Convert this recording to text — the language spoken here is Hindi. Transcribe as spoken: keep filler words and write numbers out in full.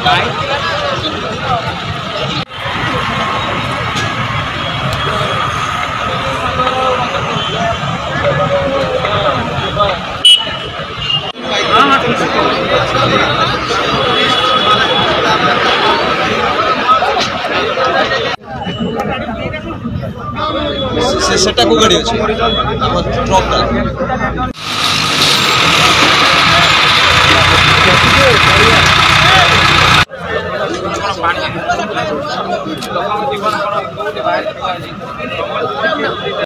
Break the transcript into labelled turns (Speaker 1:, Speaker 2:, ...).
Speaker 1: से सेटा को गाड़ी अछि हमर ट्रक पानी